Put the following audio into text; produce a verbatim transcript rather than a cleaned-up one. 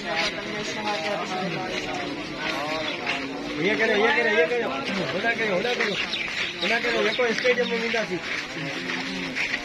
ये करो ये करो ये करो होना करो होना करो होना करो देखो स्टेडियम में मिलता थी